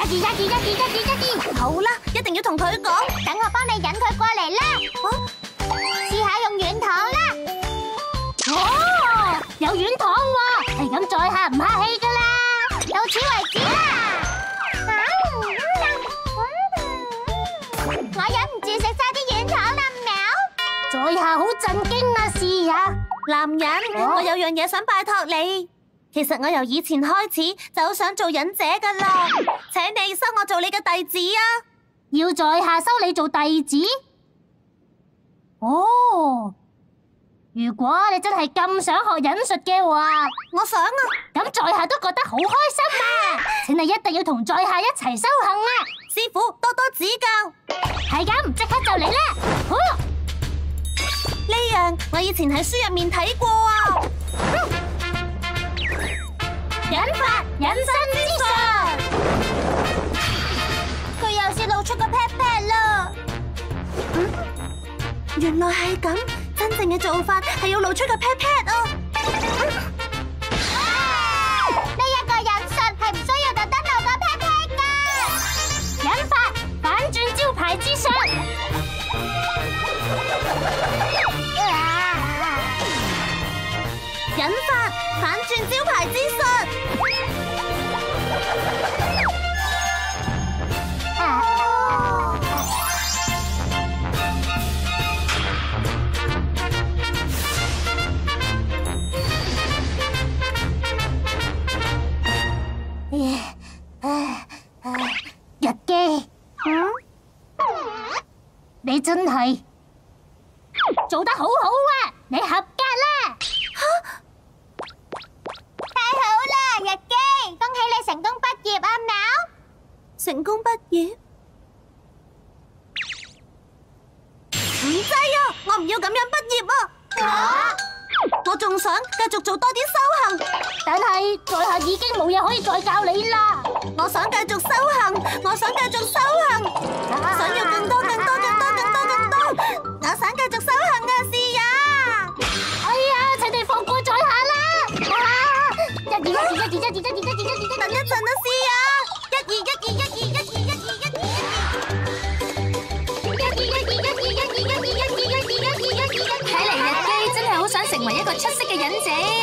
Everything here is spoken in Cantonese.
好啦，一定要同佢講。 等我幫你引佢過嚟啦。試下用軟糖啦。 哦，有軟糖喎，係咁再下唔客氣噶啦。 到此為止啦。我忍唔住食晒啲軟糖啦，喵！ 在下好震驚啊！試下， 男人，我有樣嘢想拜託你。其實我由以前開始就好想做忍者噶啦，請你收我做你嘅弟子啊！ 要在下收你做弟子？哦，如果你真係咁想學忍術嘅話， 我想啊， 咁在下都覺得好開心啊！請你一定要同在下一齊修行啊！ 師傅多多指教。 係咁，即刻就嚟啦！ 呢樣我以前喺書入面睇過啊。 忍法隱身之術， 佢又泄露出個 pat pat 啦。 原來係咁，真正嘅做法係要露出個 pat pat 啊！ 呢一個忍術係唔需要特登露個 pat pat 噶。 忍法反轉招牌之術。 忍法反轉招牌之術。 日基，你真係做得好好啊！你合格啦！ 太好啦，日基，恭喜你成功畢業啊，喵！ 成功畢業？唔制啊！我唔要咁樣畢業啊！我仲想繼續做多啲修行， 但係在下已經冇嘢可以再教你啦。 我想繼續修行，我想繼續修行，想要更多、更多、更多、更多、更多，我想繼續修行啊！試呀！ 哎呀，請你放過在下啦！一二， 等一陣啊，試呀！ 睇嚟日基真係好想成為一個出色嘅忍者。